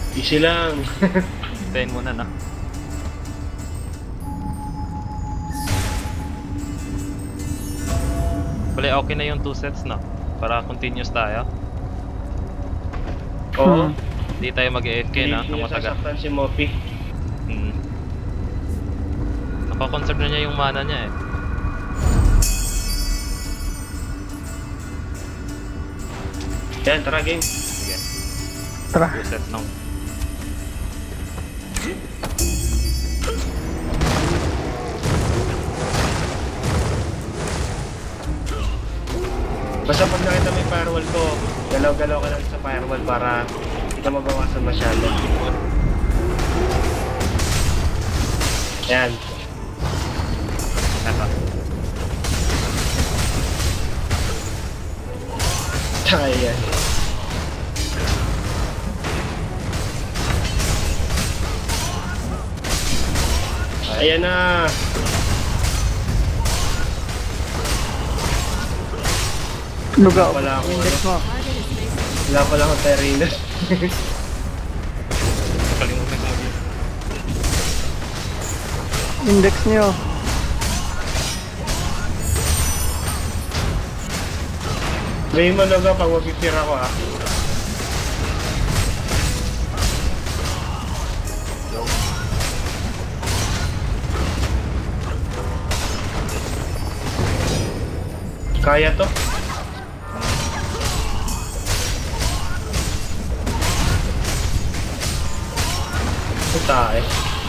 Easy lang. Tayin muna na. Bale, okay na yung 2 sets na. Para continuous tayo. Oo. Hindi tayo mag-AFK na Hindi ng niya matagal. sasaktan si Mopi. Nakakonserve na niya yung mana niya eh. Yan, tara game. Sige. Tara. 2 sets lang. Basta pag nakita mo yung firewall ko, galaw-galaw ka lang sa firewall para hindi ka mabawasan masyado. Yan. Eto. Ayan. Ayan na. Lugaw. Wala ako, Index mo. Wala pala akong Tyranus. Kalimutan ko yun. Index nyo. May managa pag mapipira ko ah. Kaya to? Puta eh.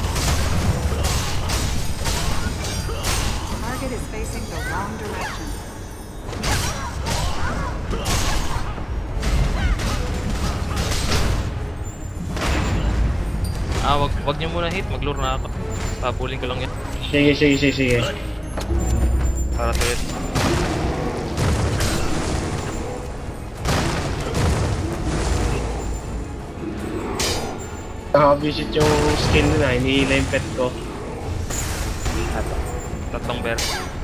Target is facing the wrong direction. Wag niyo muna hit, maglure na ako. Papulin ko lang yan. Sige. Para tuloy. Naka-visit yung skin na, hinihila yung pet ko. Eto. Tatlong bear.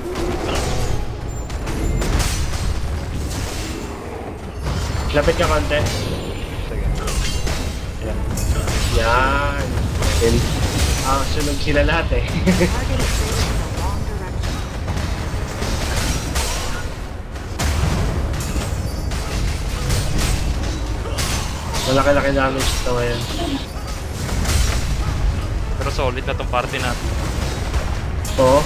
Lapit ka konti. Sige. Yan. Yan. Then, sunog sila lahat eh. Target is facing the wrong direction. Malaki-laki damage ito ngayon. Pero solid na tong party natin. Oo.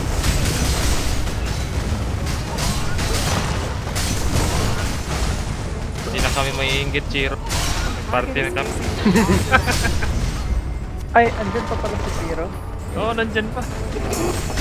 Hindi na kami maiinggit, Chiro. Party na kami. Ay, andyan pa pala si Piro. Oo, nandyan pa.